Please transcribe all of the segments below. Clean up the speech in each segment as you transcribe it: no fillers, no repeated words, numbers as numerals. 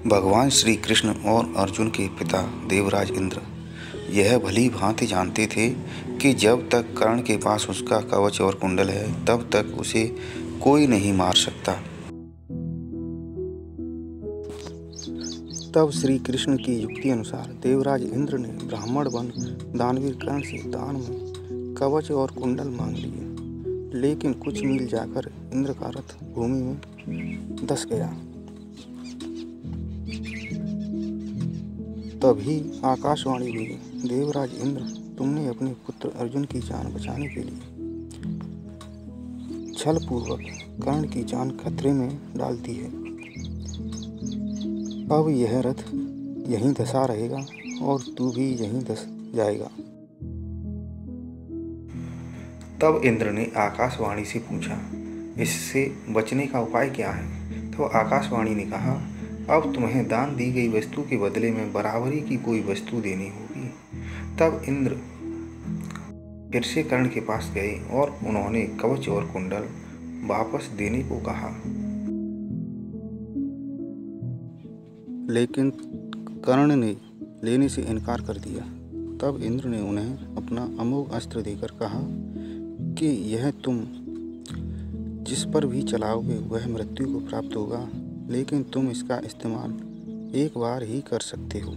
भगवान श्री कृष्ण और अर्जुन के पिता देवराज इंद्र यह भली भांति जानते थे कि जब तक कर्ण के पास उसका कवच और कुंडल है तब तक उसे कोई नहीं मार सकता। तब श्री कृष्ण की युक्ति अनुसार देवराज इंद्र ने ब्राह्मण वन दानवीर कर्ण से दान में कवच और कुंडल मांग लिए, लेकिन कुछ मील जाकर इंद्र का रथ भूमि में धंस गया। तभी आकाशवाणी हुई, देवराज इंद्र, तुमने अपने पुत्र अर्जुन की जान बचाने के लिए छलपूर्वक कर्ण की जान खतरे में डाल दी है। अब यह रथ यहीं धंसा रहेगा और तू भी यहीं धंस जाएगा। तब इंद्र ने आकाशवाणी से पूछा, इससे बचने का उपाय क्या है? तो आकाशवाणी ने कहा, अब तुम्हें दान दी गई वस्तु के बदले में बराबरी की कोई वस्तु देनी होगी। तब इंद्र फिर से कर्ण के पास गए और उन्होंने कवच और कुंडल वापस देने को कहा, लेकिन कर्ण ने लेने से इनकार कर दिया। तब इंद्र ने उन्हें अपना अमोघ अस्त्र देकर कहा कि यह तुम जिस पर भी चलाओगे वह मृत्यु को प्राप्त होगा, लेकिन तुम इसका इस्तेमाल एक बार ही कर सकते हो।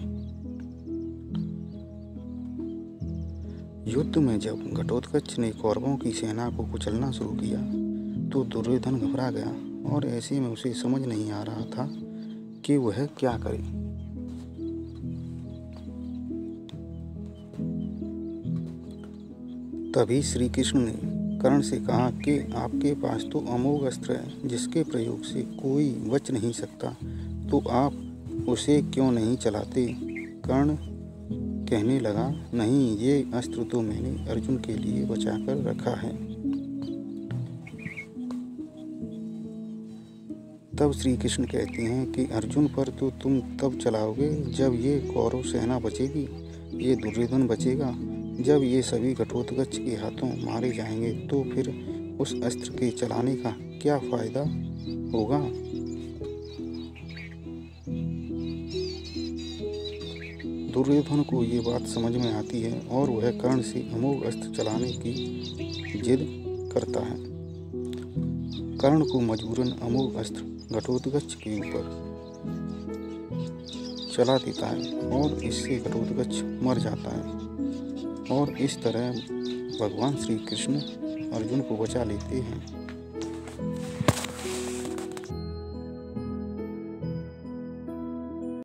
युद्ध में जब घटोत्कच ने कौरवों की सेना को कुचलना शुरू किया तो दुर्योधन घबरा गया और ऐसे में उसे समझ नहीं आ रहा था कि वह क्या करे। तभी श्री कृष्ण ने कर्ण से कहा कि आपके पास तो अमोघ अस्त्र है जिसके प्रयोग से कोई बच नहीं सकता, तो आप उसे क्यों नहीं चलाते? कर्ण कहने लगा, नहीं, ये अस्त्र तो मैंने अर्जुन के लिए बचाकर रखा है। तब श्री कृष्ण कहते हैं कि अर्जुन पर तो तुम तब चलाओगे जब ये कौरव सेना बचेगी, ये दुर्योधन बचेगा। जब ये सभी घटोत्कच के हाथों मारे जाएंगे तो फिर उस अस्त्र के चलाने का क्या फायदा होगा? दुर्योधन को ये बात समझ में आती है और वह कर्ण से अमोघ अस्त्र चलाने की जिद करता है। कर्ण को मजबूरन अमोघ अस्त्र घटोत्कच के ऊपर चला देता है और इससे घटोत्कच मर जाता है और इस तरह भगवान श्री कृष्ण अर्जुन को बचा लेते हैं।